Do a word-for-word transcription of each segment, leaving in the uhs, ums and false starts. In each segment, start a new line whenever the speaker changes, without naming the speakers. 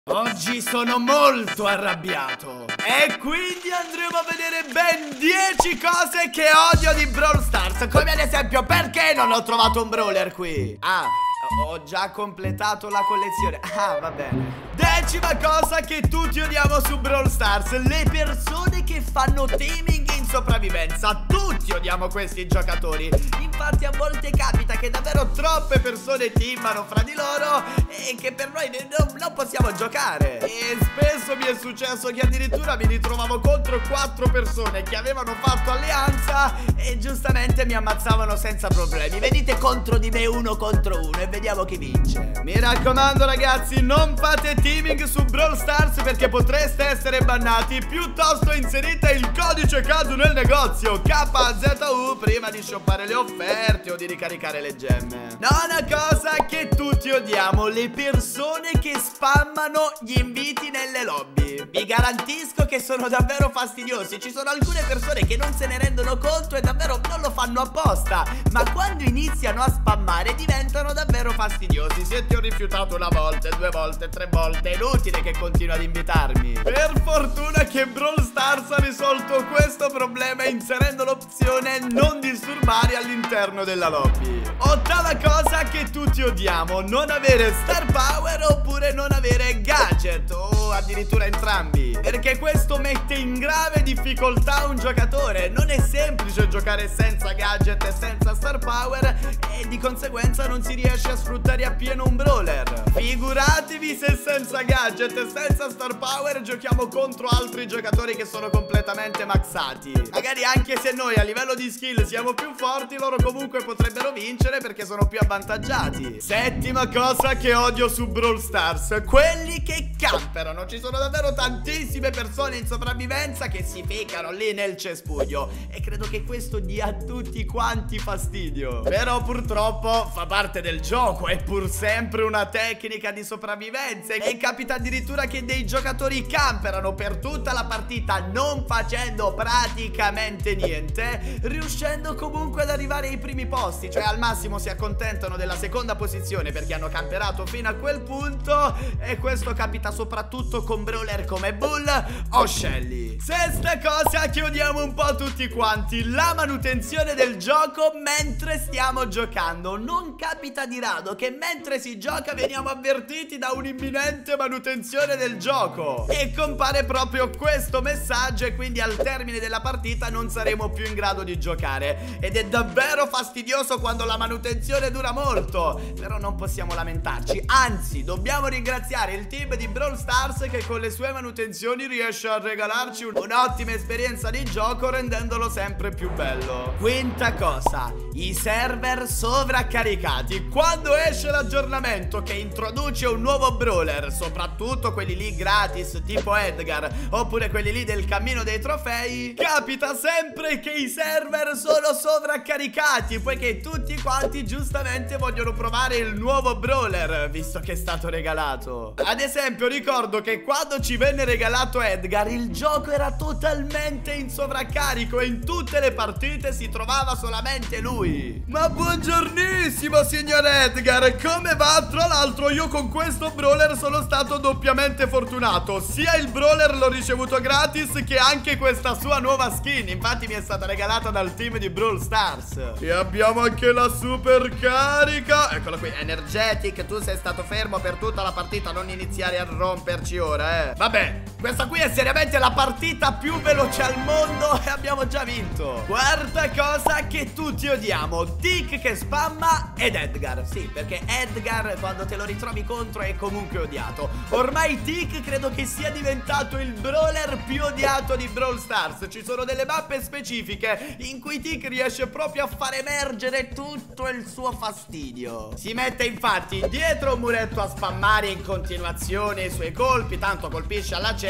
Oggi sono molto arrabbiato e quindi andremo a vedere ben dieci cose che odio di Brawl Stars. Come ad esempio, perché non ho trovato un brawler qui? Ah, ho già completato la collezione. Ah, va bene. Decima cosa che tutti odiamo su Brawl Stars: le persone che fanno teaming in sopravvivenza. Tutti odiamo questi giocatori. Infatti a volte capita che davvero troppe persone teamano fra di loro e che per noi non, non possiamo giocare. E spesso mi è successo che addirittura mi ritrovavo contro quattro persone che avevano fatto alleanza e giustamente mi ammazzavano senza problemi. Venite contro di me uno contro uno e vediamo chi vince. Mi raccomando ragazzi, non fate teaming su Brawl Stars perché potreste essere bannati. Piuttosto inserite il codice caso nel negozio K Z U prima di shoppare le offerte o di ricaricare le gemme. Nona cosa che tutti odiamo: le persone che spammano gli inviti nelle lobby. Vi garantisco che sono davvero fastidiosi. Ci sono alcune persone che non se ne rendono conto e davvero non lo fanno apposta, ma quando iniziano a spammare diventano davvero fastidiosi. Se ti ho rifiutato una volta, due volte, tre volte, è inutile che continui ad invitarmi. Per fortuna che Brawl Stars ha risolto questo problema inserendo l'opzione non disturbare all'interno della lobby. Ottava cosa che tutti odiamo: non avere star power oppure non avere gadget, o addirittura entrambi, perché questo mette in grave difficoltà un giocatore. Non è semplice giocare senza gadget e senza star power e di conseguenza non si riesce a sfruttare appieno un brawler. Figuratevi se senza gadget e senza star power giochiamo contro altri giocatori che sono completamente maxati. Magari anche se noi a livello di skill siamo più forti, loro comunque potrebbero vincere perché sono più avvantaggiati. Settima cosa che odio su Brawl Stars: quelli che camperano. Ci sono davvero tantissime persone in sopravvivenza che si ficcano lì nel cespuglio e credo che questo dia a tutti quanti fastidio. Però purtroppo fa parte del gioco, è pur sempre una tecnica di sopravvivenza e capita addirittura che dei giocatori camperano per tutta la partita non facendo praticamente niente, riuscendo comunque ad arrivare ai primi posti. Cioè al massimo si accontentano della seconda posizione perché hanno camperato fino a quel punto, e questo capita soprattutto con brawler come Bull o Shelly. Sesta cosa che odiamo un po' tutti quanti: la manutenzione del gioco mentre stiamo giocando. Non capita di rado che mentre si gioca veniamo avvertiti da un'imminente manutenzione del gioco e compare proprio questo messaggio e quindi al termine della partita non saremo più in grado di giocare. Ed è davvero fastidioso quando la manutenzione dura molto, però non possiamo lamentarci, anzi dobbiamo ringraziare il team di Brawl Stars che con le sue manutenzioni riesce a regalarci un'ottima esperienza di gioco rendendolo sempre più bello. Quinta cosa: i server sovraccaricati. Quando esce l'aggiornamento che introduce un nuovo brawler, soprattutto quelli lì gratis tipo Edgar oppure quelli lì del cammino dei trofei, capita sempre che i server sono sovraccaricati poiché tutti quanti giustamente vogliono provare il nuovo brawler visto che è stato regalato. Ad esempio ricordo che quando ci venne regalato Edgar il gioco era totalmente in sovraccarico e in tutte le partite si trovava solamente lui. Ma buongiornissimo signor Edgar, come va? Tra l'altro io con questo brawler sono stato doppiamente fortunato, sia il brawler l'ho ricevuto gratis che anche questa sua nuova skin, infatti mi è stata regalata dal team di Brawl Stars. E abbiamo anche la super carica, eccola qui, Energetic. Tu sei stato fermo per tutta la partita, non iniziare a romperci ora, eh. Vabbè, questa qui è seriamente la partita più veloce al mondo e abbiamo già vinto. Quarta cosa che tutti odiamo: Tick che spamma ed Edgar. Sì, perché Edgar quando te lo ritrovi contro è comunque odiato. Ormai Tick credo che sia diventato il brawler più odiato di Brawl Stars. Ci sono delle mappe specifiche in cui Tick riesce proprio a far emergere tutto il suo fastidio. Si mette infatti dietro un muretto a spammare in continuazione i suoi colpi, tanto colpisce alla cieca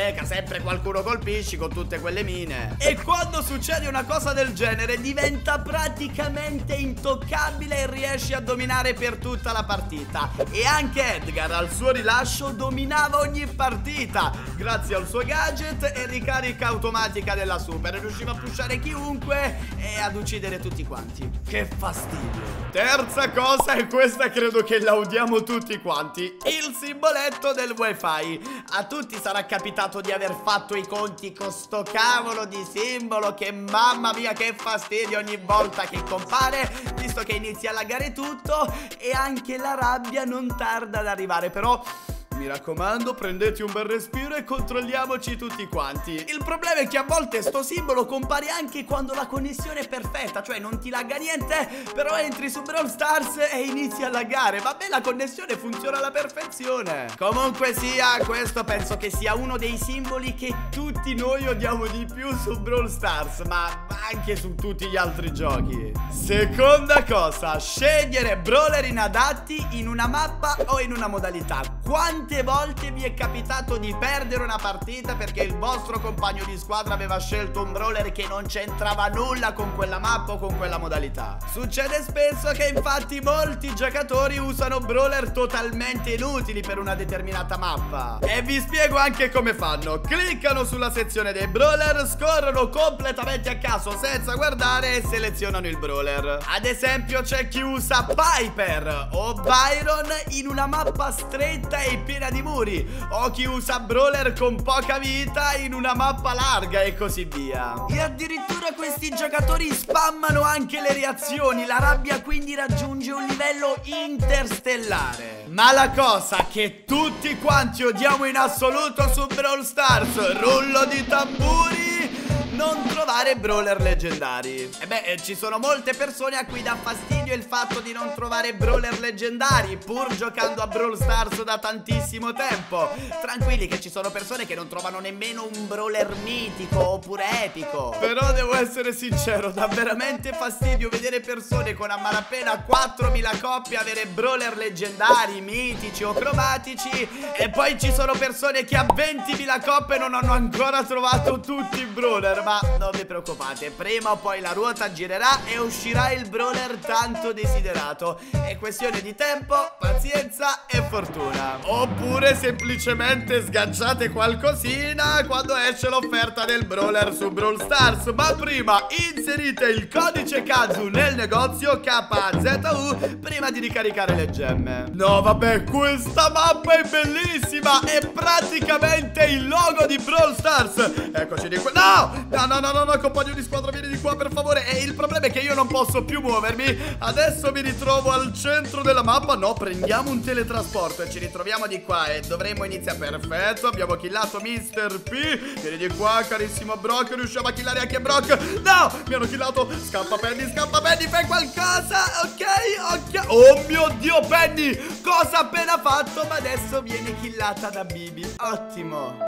cieca, sempre qualcuno colpisci con tutte quelle mine. E quando succede una cosa del genere diventa praticamente intoccabile e riesci a dominare per tutta la partita. E anche Edgar al suo rilascio dominava ogni partita grazie al suo gadget e ricarica automatica della super. Riusciva a pushare chiunque e ad uccidere tutti quanti. Che fastidio. Terza cosa, e questa credo che la odiamo tutti quanti: il simboletto del wifi. A tutti sarà capitato di aver fatto i conti con sto cavolo di simbolo che, mamma mia, che fastidio ogni volta che compare, visto che inizia a laggare tutto e anche la rabbia non tarda ad arrivare. Però mi raccomando, prendete un bel respiro e controlliamoci tutti quanti. Il problema è che a volte sto simbolo compare anche quando la connessione è perfetta, cioè non ti lagga niente, però entri su Brawl Stars e inizi a laggare. Vabbè, la connessione funziona alla perfezione. Comunque sia, questo penso che sia uno dei simboli che tutti noi odiamo di più su Brawl Stars, ma anche su tutti gli altri giochi. Seconda cosa, scegliere brawler inadatti in una mappa o in una modalità. Quante volte vi è capitato di perdere una partita perché il vostro compagno di squadra aveva scelto un brawler che non c'entrava nulla con quella mappa o con quella modalità? Succede spesso che infatti molti giocatori usano brawler totalmente inutili per una determinata mappa. E vi spiego anche come fanno. Cliccano sulla sezione dei brawler, scorrono completamente a caso senza guardare e selezionano il brawler. Ad esempio c'è chi usa Piper o Byron in una mappa stretta e piena di muri, o chi usa brawler con poca vita in una mappa larga e così via. E addirittura questi giocatori spammano anche le reazioni, la rabbia quindi raggiunge un livello interstellare. Ma la cosa che tutti quanti odiamo in assoluto su Brawl Stars, rullo di tamburi, non trovare brawler leggendari. E beh, ci sono molte persone a cui dà fastidio il fatto di non trovare brawler leggendari, pur giocando a Brawl Stars da tantissimo tempo. Tranquilli che ci sono persone che non trovano nemmeno un brawler mitico oppure epico. Però devo essere sincero, dà veramente fastidio vedere persone con a malapena quattromila coppie avere brawler leggendari, mitici o cromatici, e poi ci sono persone che a ventimila coppie non hanno ancora trovato tutti i brawler. Ma non vi preoccupate, prima o poi la ruota girerà e uscirà il brawler tanto desiderato. È questione di tempo, pazienza e fortuna. Oppure semplicemente sganciate qualcosina quando esce l'offerta del brawler su Brawl Stars. Ma prima inserite il codice Kazu nel negozio K Z U prima di ricaricare le gemme. No vabbè, questa mappa è bellissima, è praticamente il logo di Brawl Stars. Eccoci di qua. No! No, no, no, no, no, compagno di squadra, vieni di qua per favore. E il problema è che io non posso più muovermi. Adesso mi ritrovo al centro della mappa. No, prendiamo un teletrasporto e ci ritroviamo di qua e dovremmo iniziare. Perfetto, abbiamo killato mister P. Vieni di qua, carissimo Brock. Riusciamo a killare anche Brock. No, mi hanno killato. Scappa Penny, scappa Penny, fai qualcosa. Ok, ok. Oh mio Dio, Penny, cosa ha appena fatto? Ma adesso viene killata da Bibi. Ottimo.